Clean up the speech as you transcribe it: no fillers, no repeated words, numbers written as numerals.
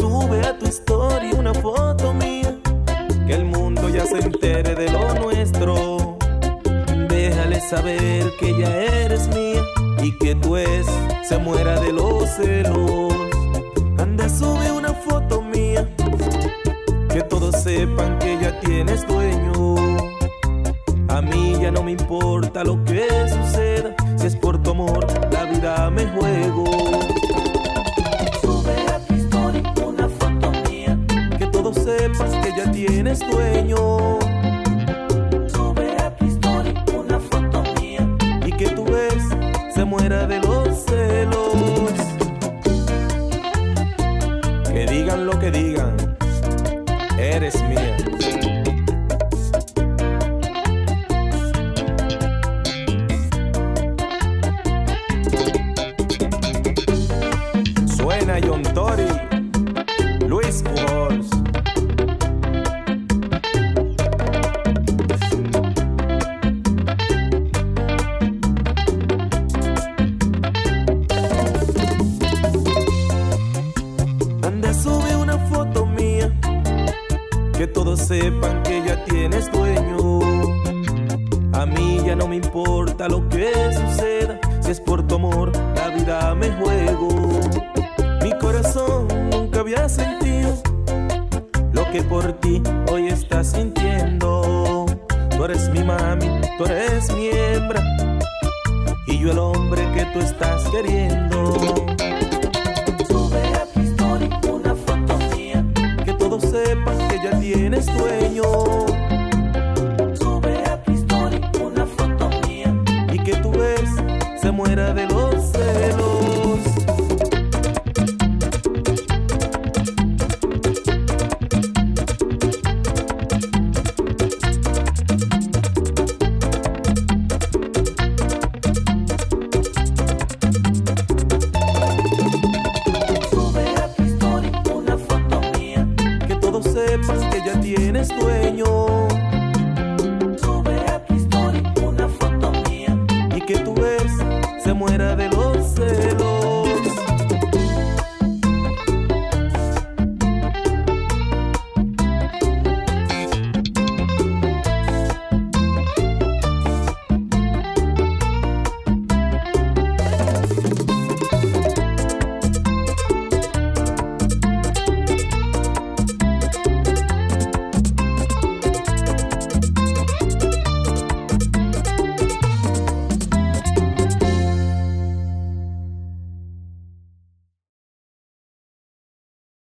sube a tu historia una foto mía, que el mundo ya se entere de lo nuestro. Déjale saber que ya eres mía y que tu ex se muera de los celos. Anda, sube una foto mía, que todos sepan que ya tienes dueño. A mí ya no me importa lo que suceda, si es por tu amor la vida me juego. Sube a tu historia una foto mía, que todos sepan que ya tienes dueño. Sube a tu historia una foto mía y que tu ex se muera de los celos. Que digan lo que digan, eres mía. Suena John Tori, Luis Pujols. Anda, sube una foto mía, que todos sepan que ya tienes dueño. A mí ya no me importa lo que suceda, si es por tu amor la vida me juego. Mi corazón nunca había sentido lo que por ti hoy estás sintiendo. Tú eres mi mami, tú eres mi hembra, y yo el hombre que tú estás queriendo. Sube a tu historia una foto mía, que todos sepan que ya tienes dueño.